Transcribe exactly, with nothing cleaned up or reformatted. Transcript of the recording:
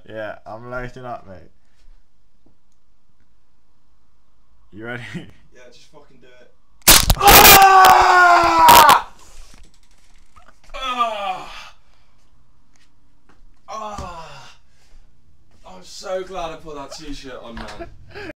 Yeah, I'm loading up, mate. You ready? Yeah, just fucking do it. Ah! Ah! Ah! I'm so glad I put that t-shirt on, man.